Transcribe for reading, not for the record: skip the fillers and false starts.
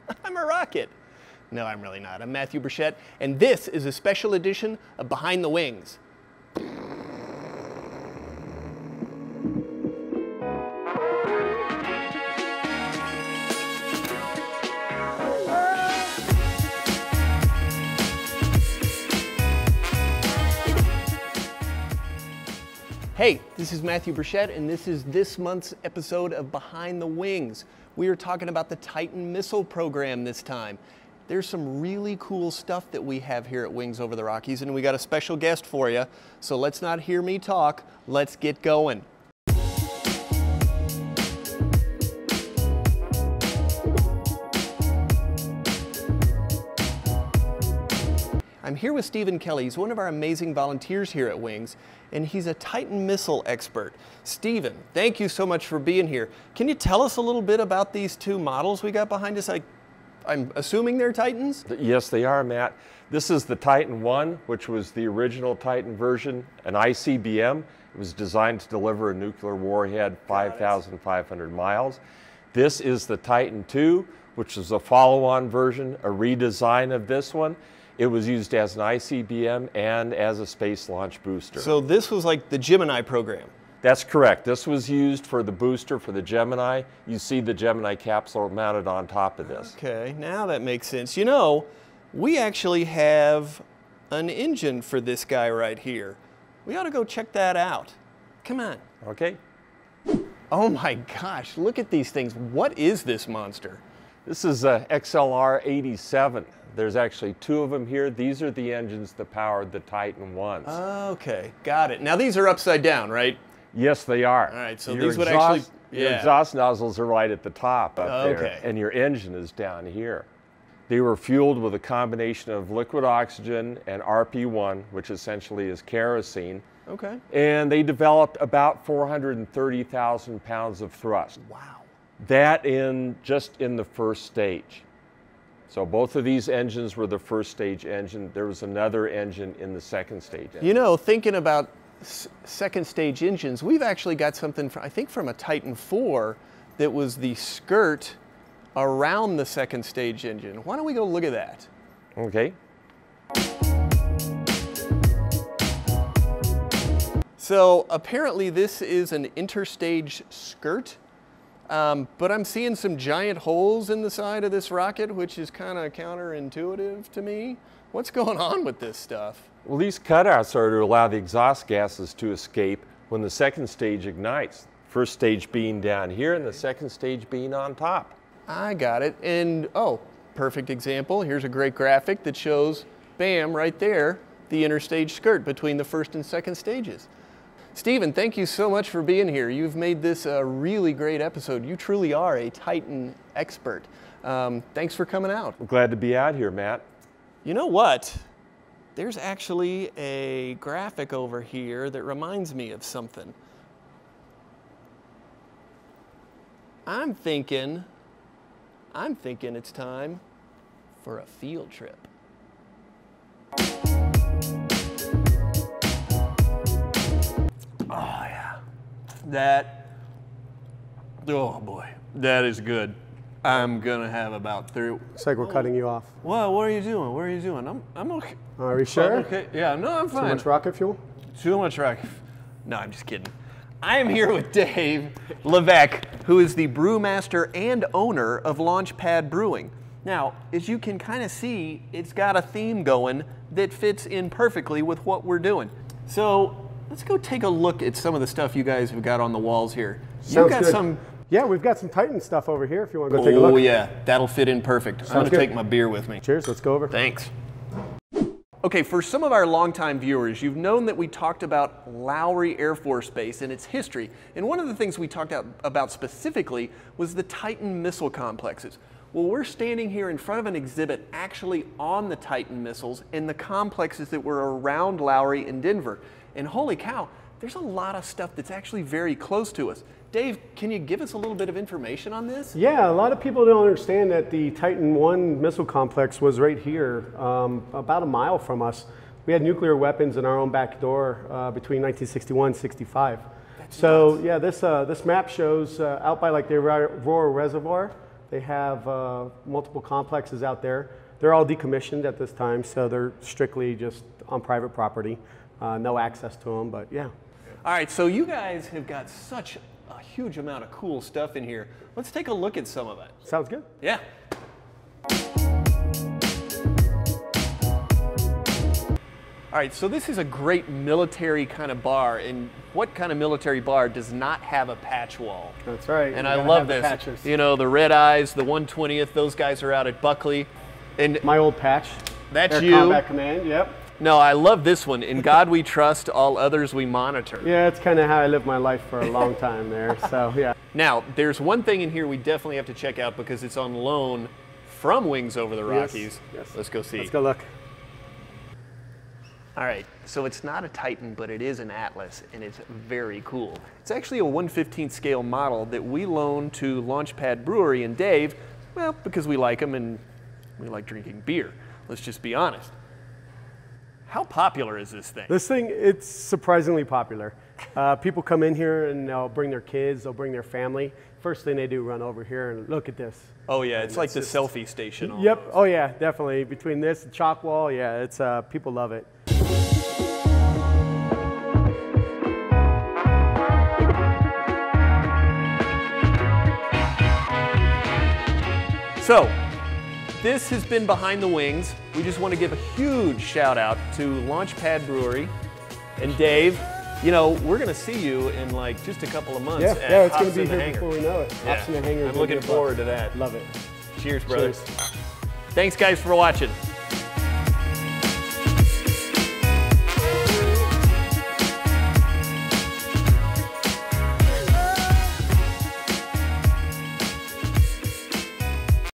I'm a rocket. No, I'm really not. I'm Matthew Burchett, and this is a special edition of Behind the Wings. Hey, this is Matthew Burchett, and this is this month's episode of Behind the Wings. We are talking about the Titan missile program this time. There's some really cool stuff that we have here at Wings Over the Rockies, and we got a special guest for you. So let's not hear me talk, let's get going. I'm here with Stephen Kelly. He's one of our amazing volunteers here at Wings, and he's a Titan missile expert. Stephen, thank you so much for being here. Can you tell us a little bit about these two models we got behind us? I'm assuming they're Titans? Yes, they are, Matt. This is the Titan I, which was the original Titan version, an ICBM. It was designed to deliver a nuclear warhead 5,500 miles. This is the Titan II, which is a follow-on version, a redesign of this one. It was used as an ICBM and as a space launch booster. So this was like the Gemini program? That's correct. This was used for the booster for the Gemini. You see the Gemini capsule mounted on top of this. Okay, now that makes sense. You know, we actually have an engine for this guy right here. We ought to go check that out. Come on. Okay. Oh my gosh, look at these things. What is this monster? This is a XLR-87. There's actually two of them here. These are the engines that powered the Titan I's. Okay, got it. Now these are upside down, right? Yes, they are. All right, so these would actually... Your exhaust nozzles are right at the top up Okay. there, and your engine is down here. They were fueled with a combination of liquid oxygen and RP1, which essentially is kerosene. Okay. And they developed about 430,000 pounds of thrust. Wow. That just in the first stage. So both of these engines were the first stage engine. There was another engine in the second stage engine. You know, thinking about second stage engines, we've actually got something, I think from a Titan IV, that was the skirt around the second stage engine. Why don't we go look at that? Okay. So apparently this is an interstage skirt. But I'm seeing some giant holes in the side of this rocket, which is kind of counterintuitive to me. What's going on with this stuff? Well, these cutouts are to allow the exhaust gases to escape when the second stage ignites. First stage being down here and the second stage being on top. I got it. And, oh, perfect example. Here's a great graphic that shows, bam, right there, the interstage skirt between the first and second stages. Stephen, thank you so much for being here. You've made this a really great episode. You truly are a Titan expert. Thanks for coming out. I'm glad to be out here, Matt. You know what? There's actually a graphic over here that reminds me of something. I'm thinking it's time for a field trip. Oh yeah, oh boy, that is good. I'm gonna have about 3. It's like we're cutting you off. Well, what are you doing? What are you doing? I'm okay. Are you sure? I'm okay. Yeah, no, I'm fine. Too much rocket fuel? Too much rocket. No, I'm just kidding. I am here with Dave Levesque, who is the brewmaster and owner of Launchpad Brewing. Now, as you can kind of see, it's got a theme going that fits in perfectly with what we're doing. So let's go take a look at some of the stuff you guys have got on the walls here. Sounds You've got good. some... Yeah, we've got some Titan stuff over here if you want to go take a look. Oh yeah, that'll fit in perfect. I'm gonna good. take my beer with me. Cheers, let's go over. Thanks. Okay, for some of our longtime viewers, you've known that we talked about Lowry Air Force Base and its history. And one of the things we talked about specifically was the Titan missile complexes. Well, we're standing here in front of an exhibit actually on the Titan missiles and the complexes that were around Lowry and Denver. And holy cow, there's a lot of stuff that's actually very close to us. Dave, can you give us a little bit of information on this? Yeah, a lot of people don't understand that the Titan I missile complex was right here, about a mile from us. We had nuclear weapons in our own back door between 1961 and 65. So yeah, this map shows out by like the Aurora Reservoir, They have multiple complexes out there. They're all decommissioned at this time, so they're strictly just on private property. No access to them, but yeah. All right, so you guys have got such a huge amount of cool stuff in here. Let's take a look at some of it. Sounds good. Yeah. All right, so this is a great military kind of bar, and what kind of military bar does not have a patch wall? That's right. And I love this. Patches. You know, the Red Eyes, the 120th, those guys are out at Buckley. And my old patch. that's Air you. Combat Command, yep. No, I love this one. In God we trust, all others we monitor. Yeah, it's kind of how I lived my life for a long time there, so yeah. Now, there's one thing in here we definitely have to check out because it's on loan from Wings Over the Rockies. Yes. Let's go see. Let's go look. All right, so it's not a Titan, but it is an Atlas, and it's very cool. It's actually a 1/15 scale model that we loaned to Launchpad Brewery and Dave, well, because we like them and we like drinking beer. Let's just be honest. How popular is this thing? This thing, it's surprisingly popular. People come in here and they'll bring their kids, they'll bring their family. First thing they do, run over here and look at this. Oh yeah, it's like the selfie station almost. Yep, oh yeah, definitely. Between this and chalk wall, yeah, it's people love it. So, this has been Behind the Wings. We just want to give a huge shout out to Launchpad Brewery and Dave. You know, we're going to see you in like just a couple of months. Yeah, at it's going Hops to be in the here Hangar. before we know it. Hops in the Hangar. I'm looking forward to that. Love it. Cheers, brothers. Cheers. Thanks, guys, for watching.